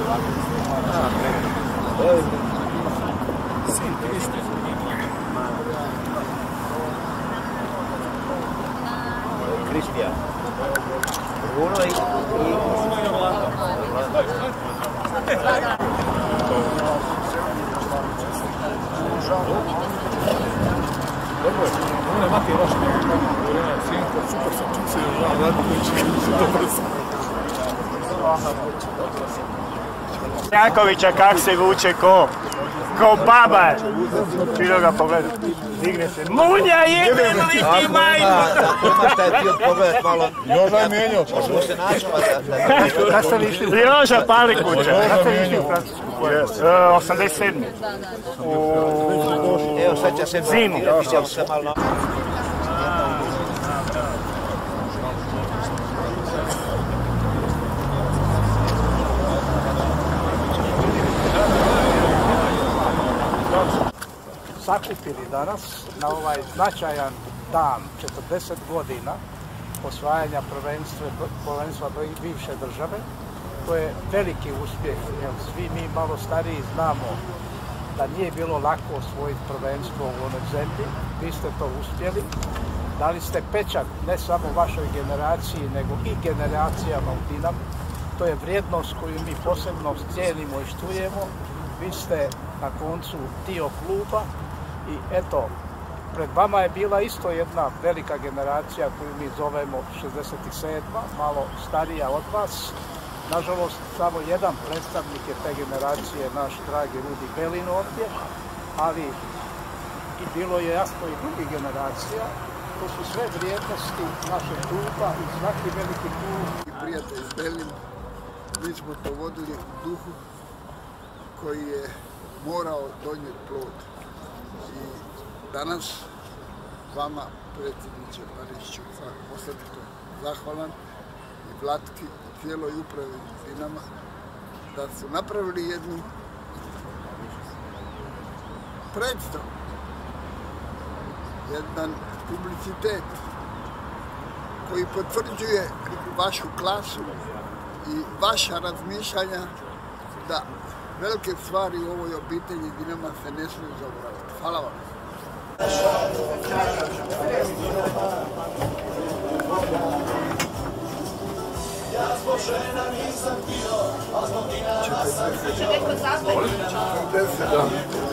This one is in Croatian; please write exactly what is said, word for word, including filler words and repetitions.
Sin Kristi. Kristijan. Bruno i... Bruno i Vlado. Dobro je, ono je Matija vaš sinko, super sam čuo se Žan Radković, dobro sam. Jankovića kak se vuče ko, ko baba. Čilo ga pogleda, digne se. Munja jebeno i ti majmo! Imate je htio pogledat malo. Joža je mijenjao. Možemo se naći pa da... Kad ste li išli? Joža Palikuća. Kad ste li išli u Francusku? osamdeset sedme. Evo sad će se... Zimu. Vidjeli se malo... Sakupili danas na ovaj značajan dan, četrdeset godina osvajanja prvenstva bivše države. To je veliki uspjeh, jer svi mi malo stariji znamo da nije bilo lako osvojiti prvenstvo u onoj zemlji. Vi ste to uspjeli. Dali ste pečat ne samo vašoj generaciji, nego i generacijama u Dinamu. To je vrijednost koju mi posebno cijenimo i štujemo. Vi ste na koncu dio kluba i eto, pred vama je bila isto jedna velika generacija koju mi zovemo šezdeset sedma, malo starija od vas. Nažalost, samo jedan predstavnik je te generacije, naš dragi Rudi Belin ovdje, ali i bilo je jasno i drugih generacija. To su sve vrijednosti našeg kluba i svaki veliki klub. I prijatelj Belin, mi smo to vodili u duhu koji je morao donijeti plod. I danas vama, predsjedniče Parišiću, sam osobito zahvalan i Vlatki i cijeloj upravi Dinama da su napravili jednu predstavu, jedan publicitet koji potvrđuje vašu klasu i vaša razmišljanja da velike stvari u ovoj obitelji Dinama se ne smiju zaboraviti. Hvala vam. Ja zbog žena nisam bio, a zbog Dinama sam bio.